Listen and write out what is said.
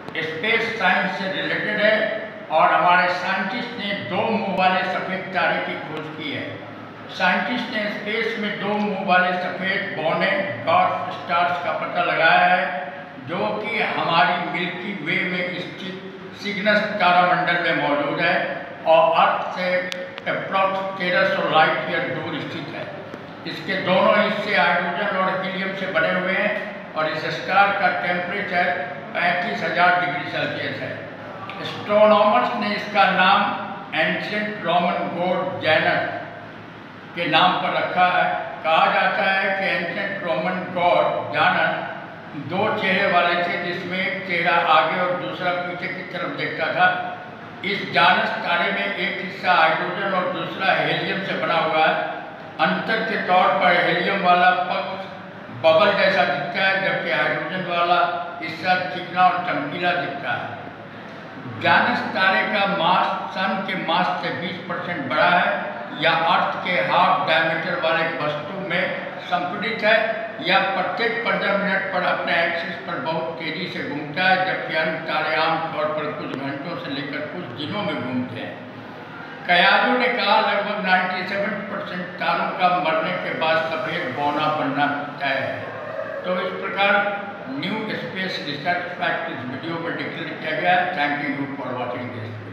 Space science से related है और हमारे साइंटिस्ट ने 2 मुंह वाले सफ़ेद तारे की खोज की है। साइंटिस्ट ने स्पेस में 2 मुंह वाले सफ़ेद बौने डॉर्फ स्टार्स का पता लगाया है, जो कि हमारी मिल्की वे में स्थित सिग्नस तारामंडल में मौजूद है और अर्थ से अप्रॉक्स 1300 लाइट ईयर दूर स्थित है। इसके दोनों हिस्से हाइड्रोजन और हीलियम से बने हुए हैं और इस स्टार का टेम्परेचर 35,000 डिग्री सेल्सियस है। एस्ट्रोनॉमर्स ने इसका नाम एंशिएंट रोमन गॉड जैनस के नाम पर रखा है। कहा जाता है कि एंशिएंट रोमन गॉड जानस 2 चेहरे वाले थे, जिसमें एक चेहरा आगे और दूसरा पीछे की तरफ देखता था। इस जानस तारे में एक हिस्सा हाइड्रोजन और दूसरा हीलियम से बना हुआ है। अंतर के तौर पर हीलियम वाला पक्ष बबल जैसा दिखता है, जबकि हाइड्रोजन वाला हिस्सा चिकना और चमकीला दिखता है। जानस तारे का मास सन के मास से 20% बड़ा है, या अर्थ के हाफ डायमीटर वाले वस्तु में संपीड़ित है, या प्रत्येक 15 मिनट पर अपने एक्सिस पर बहुत तेजी से घूमता है, जबकि अन्य तारे आमतौर पर कुछ घंटों से लेकर कुछ दिनों में घूमते हैं। कयाजो ने कहा लगभग 97% तारों का मरने के बाद सफ़ेद बौना बनना तय है। तो इस प्रकार न्यू स्पेस रिसर्च फैक्ट इस वीडियो में डिक्लेयर किया गया है। Thank you for watching this.